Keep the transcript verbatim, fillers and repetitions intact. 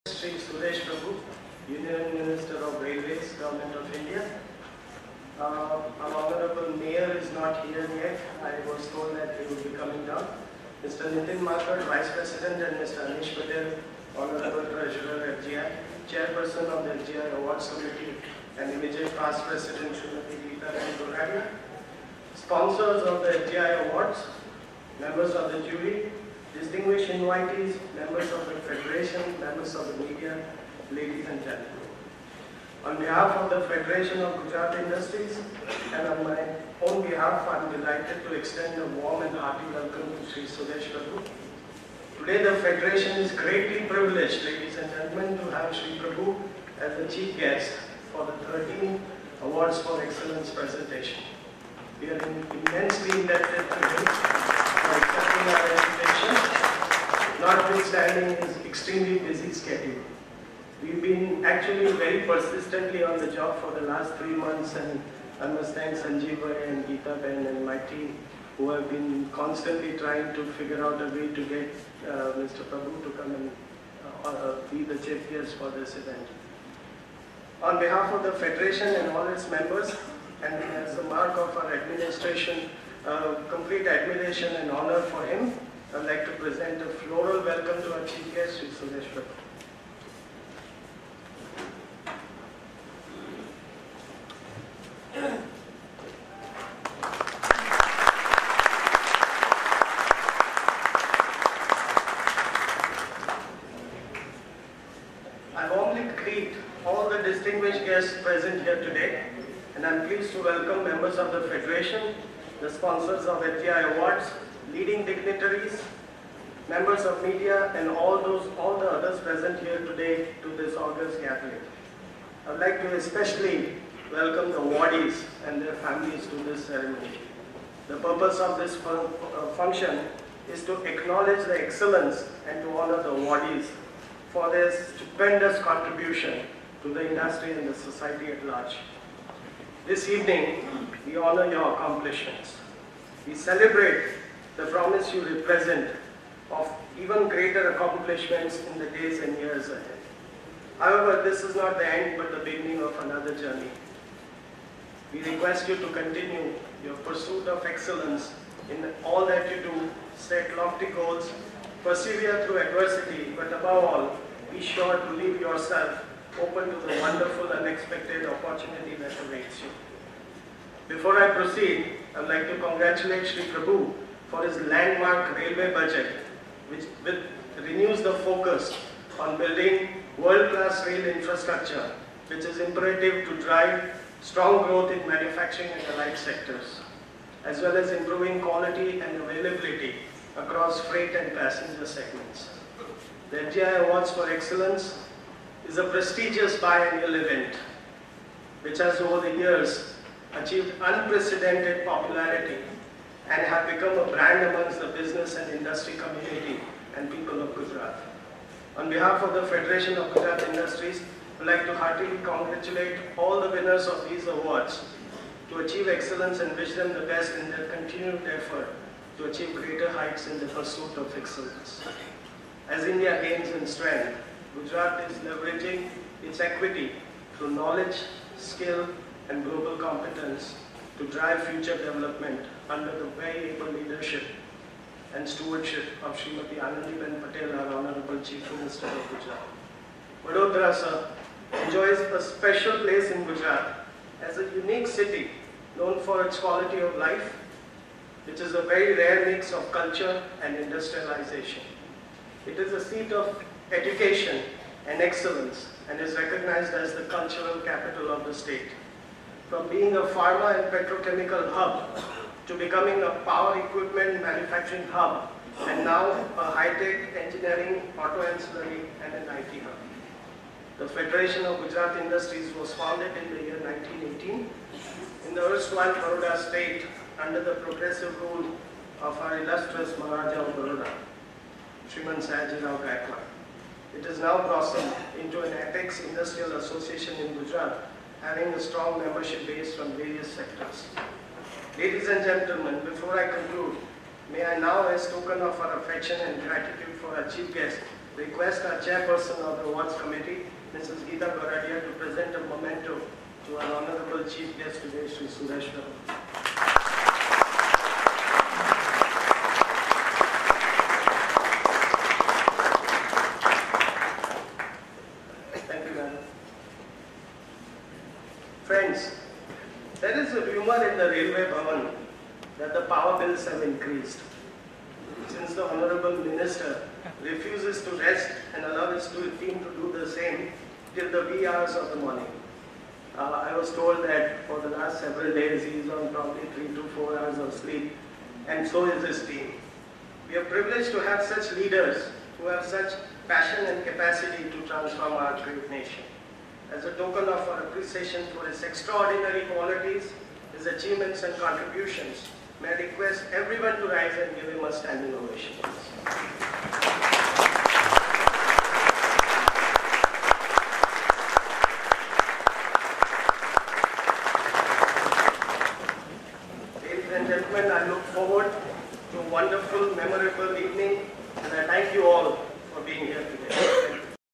Shri Suresh Prabhu, Union Minister of Railways, Government of India. Uh, our Honorable Mayor is not here yet. I was told that he would be coming down. Mister Nitin Markad, Vice President, and Mister Anish Patel, Honorable Treasurer F G I, Chairperson of the F G I Awards Committee, and immediate past President Srimati Geeta Rani, sponsors of the F G I Awards, members of the jury, distinguished invitees, members of the Federation, members of the media, ladies and gentlemen. On behalf of the Federation of Gujarat Industries and on my own behalf, I am delighted to extend a warm and hearty welcome to Shri Suresh Prabhu. Today the Federation is greatly privileged, ladies and gentlemen, to have Shri Prabhu as the chief guest for the thirteenth Awards for Excellence presentation. We are immensely indebted to him for accepting our invitation, notwithstanding his extremely busy schedule. We've been actually very persistently on the job for the last three months, and I must thank Sanjeev Bhai and Geeta Ben and my team who have been constantly trying to figure out a way to get uh, Mister Prabhu to come and uh, uh, be the chief guest for this event. On behalf of the Federation and all its members, and as a mark of our administration, uh, complete admiration and honor for him, I'd like to present a floral welcome to our chief guest, Shri Suresh Prabhu. I warmly greet all the distinguished guests present here today, and I'm pleased to welcome members of the Federation, the sponsors of F G I Awards, leading dignitaries, members of media, and all those, all the others present here today to this august gathering. I'd like to especially welcome the awardees and their families to this ceremony. The purpose of this fun uh, function is to acknowledge the excellence and to honor the awardees for their stupendous contribution to the industry and the society at large. This evening, we honor your accomplishments. We celebrate the promise you represent of even greater accomplishments in the days and years ahead. However, this is not the end but the beginning of another journey. We request you to continue your pursuit of excellence in all that you do, set lofty goals, persevere through adversity, but above all, be sure to leave yourself open to the wonderful unexpected opportunity that awaits you. Before I proceed, I would like to congratulate Shri Prabhu for his landmark railway budget, which with, renews the focus on building world-class rail infrastructure, which is imperative to drive strong growth in manufacturing and allied sectors, as well as improving quality and availability across freight and passenger segments. The F G I Awards for Excellence is a prestigious biennial event which has over the years achieved unprecedented popularity and have become a brand amongst the business and industry community and people of Gujarat. On behalf of the Federation of Gujarat Industries, I would like to heartily congratulate all the winners of these awards to achieve excellence and wish them the best in their continued effort to achieve greater heights in the pursuit of excellence. As India gains in strength, Gujarat is leveraging its equity through knowledge, skill, and global competence to drive future development under the very able leadership and stewardship of Srimati Anandiben Patel, our Honorable Chief Minister of Gujarat. Vadodara, sir, enjoys a special place in Gujarat as a unique city known for its quality of life, which is a very rare mix of culture and industrialization. It is a seat of education and excellence and is recognized as the cultural capital of the state. From being a pharma and petrochemical hub to becoming a power equipment manufacturing hub, and now a high-tech engineering, auto ancillary, and an I T hub. The Federation of Gujarat Industries was founded in the year nineteen eighteen in the erstwhile Baroda state under the progressive rule of our illustrious Maharaja of Baroda, Shriman Sayajirao Gaikwad. It is now blossomed into an apex industrial association in Gujarat, having a strong membership base from various sectors. Ladies and gentlemen, before I conclude, may I now, as token of our affection and gratitude for our chief guest, request our chairperson of the awards committee, Missus Geeta Goradia, to present a memento to our honorable chief guest today, Shri Suresh Prabhu. Friends, there is a rumor in the Railway Bhavan that the power bills have increased. Since the Honorable Minister refuses to rest and allow his team to do the same till the wee hours of the morning. Uh, I was told that for the last several days he is on probably three to four hours of sleep, and so is his team. We are privileged to have such leaders who have such passion and capacity to transform our great nation. As a token of our appreciation for his extraordinary qualities, his achievements and contributions, may I request everyone to rise and give him a standing ovation. Ladies and gentlemen, I look forward to a wonderful, memorable evening, and I thank you all for being here today.